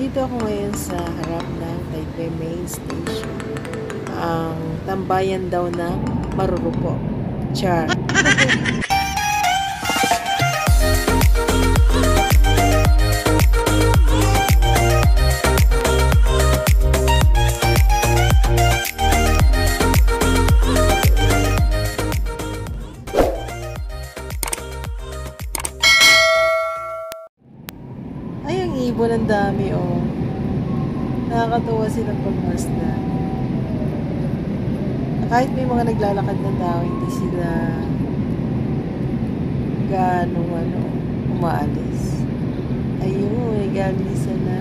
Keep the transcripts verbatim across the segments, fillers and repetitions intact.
Nandito ako ngayon sa harap ng Taipei Main Station. Ang tambayan daw ng Marurupo. Char. Ay, ang ibon, ang dami, oh. Nakakatuwa silang pagmasdan. Kahit may mga naglalakad na tao, hindi sila gaano, ano, umaalis. Ayun, nagalisa na.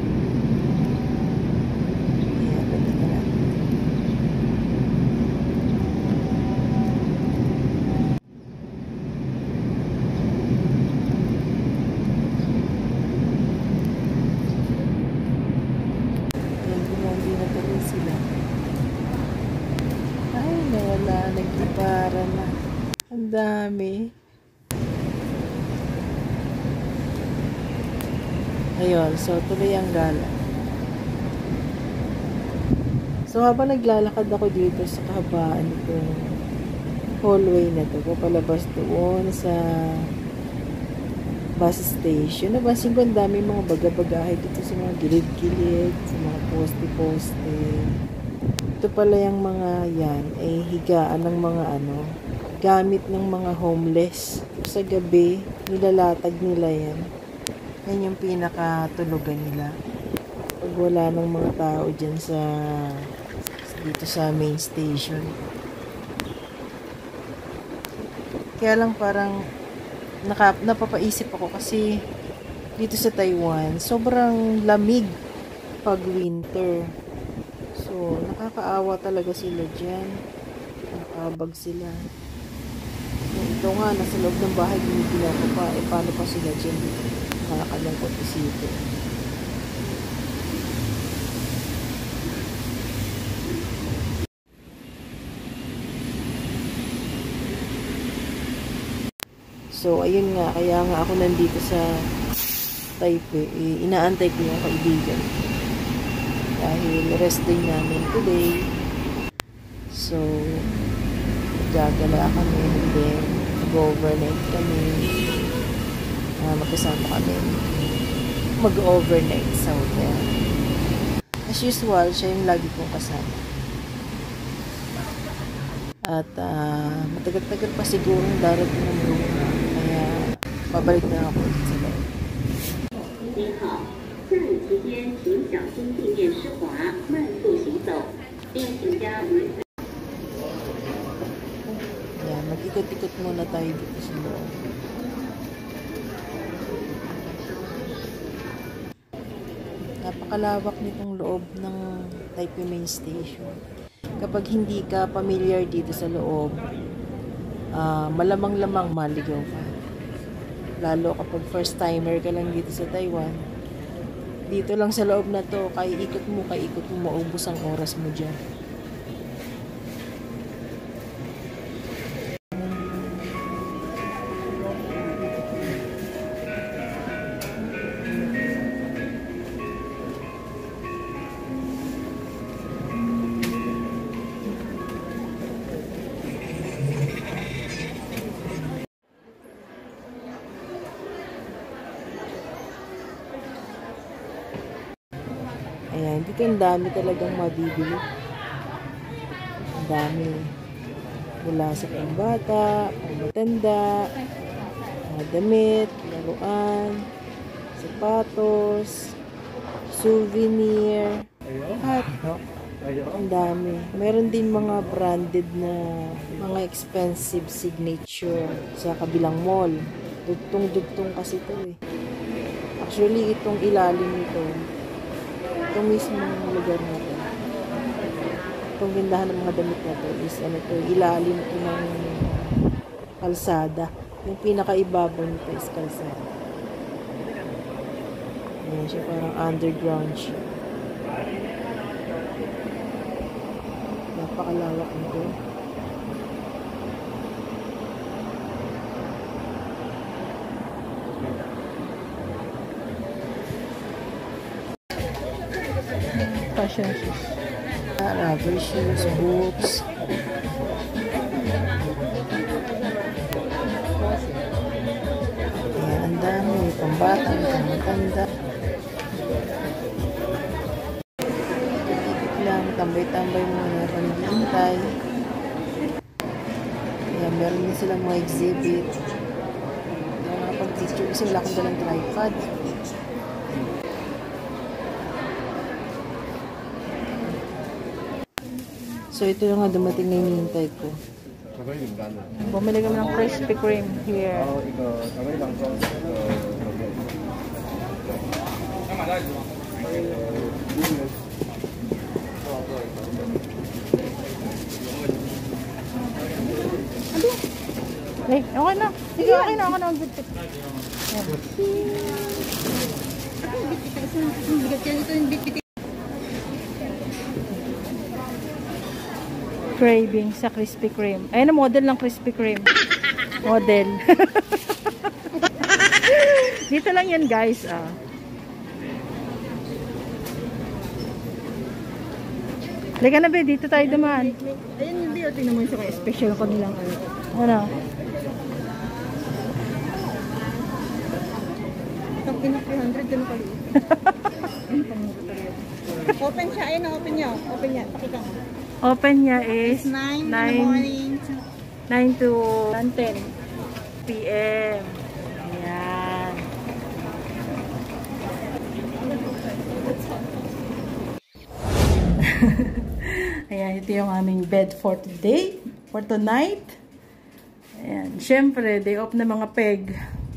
Ayan, balik ka na. Sila. Ay, nawala. Naglipara na. Ang dami. Ayun. So, tuloy ang gala. So, habang naglalakad ako dito sa kahabaan itong hallway na to, papalabas doon sa bus station. Nabansin ko ang dami mga baga-bagahe dito sa mga gilid-gilid, sa mga poste-poste. Ito pala yung mga yan, ay higaan ng mga ano, gamit ng mga homeless. Sa gabi, nilalatag nila yan. Yan yung pinakatulugan nila. Pag wala ng mga tao dyan sa, dito sa main station. Kaya lang parang Naka, napapaisip ako kasi dito sa Taiwan, sobrang lamig pag winter. So, nakakaawa talaga sila dyan. Nakabag sila. So, ito nga, nasa loob ng bahay, ginigila ko pa. Eh, paano pa sila dyan? Nakakalangkot isipin. So, ayun nga, kaya nga ako nandito sa Taipei. Eh, inaantay ko yung kaibigan. Dahil rest day namin today. So, gagala kami and then mag-overnight kami. Uh, magkasama kami. Mag-overnight sa hotel. As usual, siya yung lagi kong kasama. At uh, matagal-tagal pa siguro yung darating ng luna. Kaya babalik na ako sa loob. Yan, mag-ikot-ikot muna tayo dito sa loob. Napakalawak nitong loob ng Taipei Main Station. Kapag hindi ka familiar dito sa loob, uh, malamang-lamang maligaw ka. Lalo kapag first timer ka lang dito sa Taiwan, dito lang sa loob na to, kaya ikot mo, kaya ikot mo, maubos ang oras mo dyan. Ayan, dito ang dami talagang mabibili. Ang dami. Mula sa pambata, pangmatanda, mga damit, laruan, sapatos, souvenir, at ang dami. Meron din mga branded na mga expensive signature sa kabilang mall. Dugtong-dugtong kasi ito eh. Actually, itong ilalim nito, itong mismo lugar na to, itong tindahan ng mga damit na to is ano to, ilalim to ng kalsada. Yung pinakaibabaw nito is kalsada. Ayan siya, parang underground siya. Napakalawak nito. siyang shoes. Rubber shoes, boots. Ayan, ang dami. Pambata, pangmatanda. Ikot lang, tambay-tambay muna, panghintay. Ayan, meron din silang mga exhibit. Ayan, nakapag-picture kasi wala akong dalang tripod. So, ito yung nga dumating na hinihintay ko. Bumili kami ng Krispy Kreme here. Eh, okay na. Sige, okay na. Ako na ang bitit. Craving sa Krispy Kreme. Ayun na, model ng Krispy Kreme. Model. Dito lang yan, guys. Ah. Lika na, be. Dito tayo dumaan. Ayun yung video. Tingnan mo yung sa kaya. Special ko nilang ano. Ano? Itong pinag three hundred, dun pala. Open siya. Ayun na, open niya. Open niya. Pakita mo. Open niya is nine in the morning. nine to ten p m Ayan. Ayan, ito yung aming bed for today. For tonight. Ayan. Siyempre, day off na mga peg.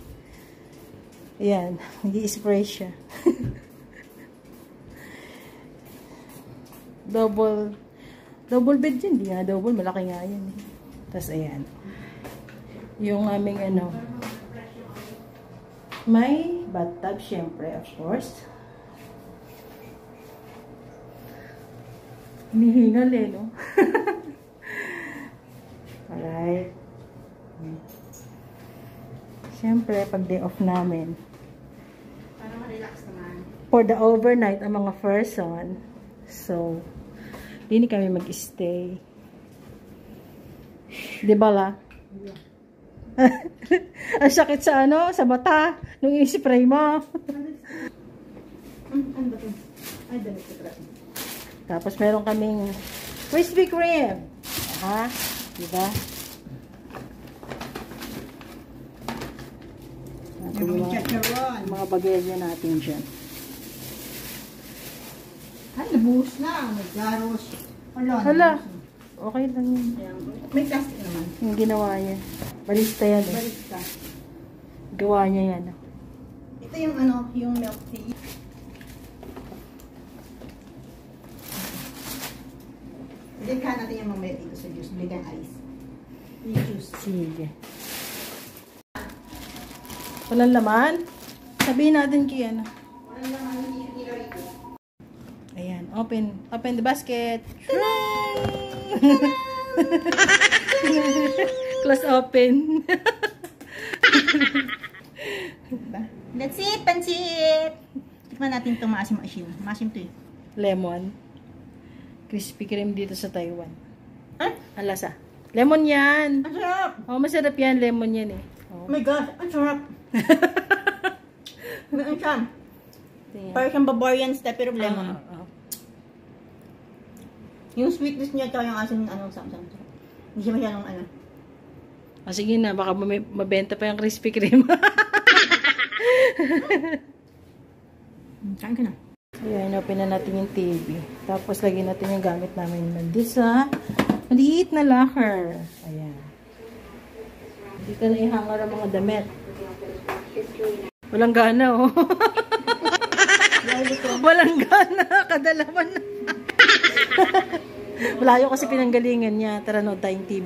Ayan. Mag-i-spray siya. Double Double bed yun. Hindi nga double. Malaki nga yun. Tapos, ayan. Yung aming, ano, may bathtub, syempre, of course. Hinihingal eh, no? Alright. Syempre, pag day off namin. Para ma-relax naman. For the overnight, ang mga person. So, hindi kami mag-stay. Di ba la? Ang sakit sa ano, sa mata, nung i-spray mo. Ano ba ito? Ay, damit ko pala. Tapos meron kaming Krispy Kreme. Ha? Di ba? Yung mga, mga bagay natin dyan. Ay, nabuhos na. Naggaros. Hala. Hala. Okay lang yun. May plastic naman. Yung ginawa niya. Barista yan eh. Barista. Gawa niya yan. Ito yung ano, yung milk tea. Bigyan natin yung mamaya dito sa juice. Bigyan ice. Yung juice. Sige. Walang laman? Sabihin natin kay ano. Walang naman yung nila rito. Ayan. Open. Open the basket. Close open. That's it, pansit! Tikman natin itong maasim-asim. Maasim to eh. Lemon. Krispy Kreme dito sa Taiwan. Ay! Ang lasa. Lemon yan. Ang sarap! Oh, masarap yan. Lemon yan eh. Oh. Oh my gosh, ang sarap! Ang sarap. Tingnan. Parang siyang Bavarian style pero lemon. Ah, ah. Yung sweetness niya tsaka yung asin, anong samsam. Hindi siya masyadong ano. Ah, sige na. Baka mabenta pa yung Krispy Kreme. Kain ka na. Ayan, open na natin yung T V. Tapos, lagyan natin yung gamit namin nandito sa maliit na locker. Ayan. Dito na ihangar ang mga damit. Walang gana, oh. Walang gana. Kadalaman na. Malayo kasi pinanggalingan niya. Tara, no, tayong T V.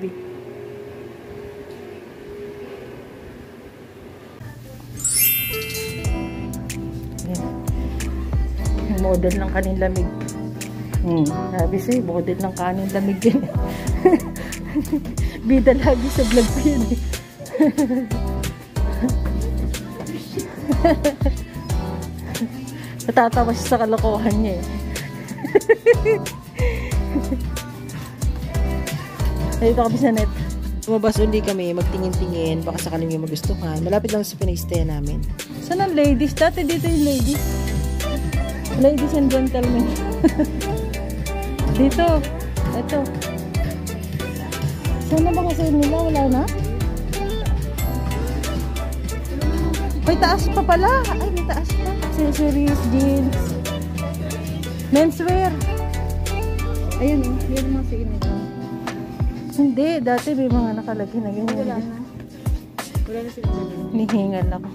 Model ng kanin lamig. Hmm, sabi sa'yo, model ng kanin lamig yun. Bida lagi sa vlog ko yun. Natatawa siya sa kalokohan niya eh. Dito kami sa net. Lumabas ulit kami, magtingin-tingin, baka sakaling may magustuhan. Malapit lang sa pinay-stay namin. Saan ang ladies? Dati dito yung ladies. Ladies and gentlemen. Dito. Ito. Saan na ba kasi nila? Wala na? May taas pa pala. Ay, may taas pa. Accessories, jeans. Menswear. Ayun, yun mga sige nila. Hindi, dati may mga nakalagay na ganyan. Wala na. Wala na sila. Nihingal ako.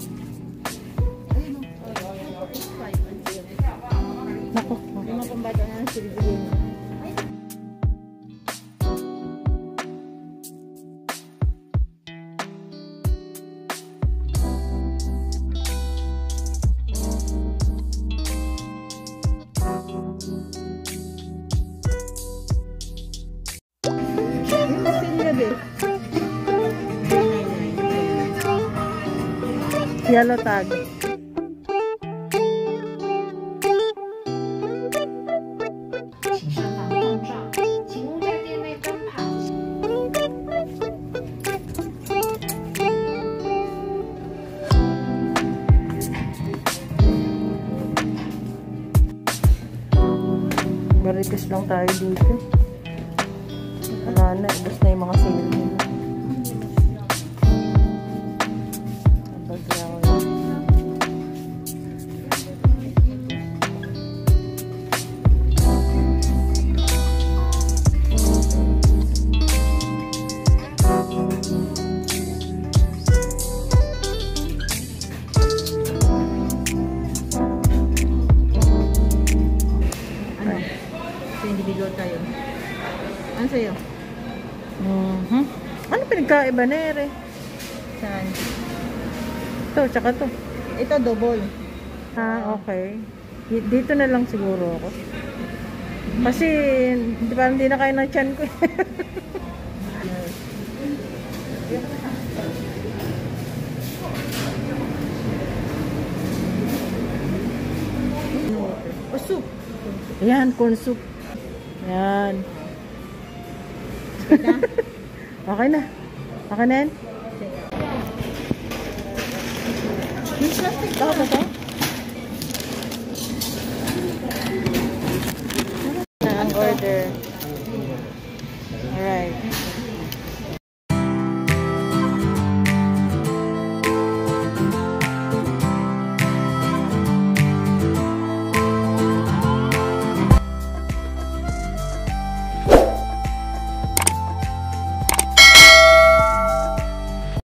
Naku. Yung mga pambata na sila. Yellow tag. Marikas lang tayo dito. Wala na, ubos na yung mga sale nila. Individual tayo. Ano sa'yo? Mm-hmm. Ano pinagkaiba na ere? Saan? Ito, tsaka to. Ito double. Ah, okay. D- Dito na lang siguro ako. Kasi, hindi parang hindi na kaya ng tiyan ko. O soup. Ayan, corn soup. Ayan. Okay na. Okay na yan? Yung plastic Ako ba ito?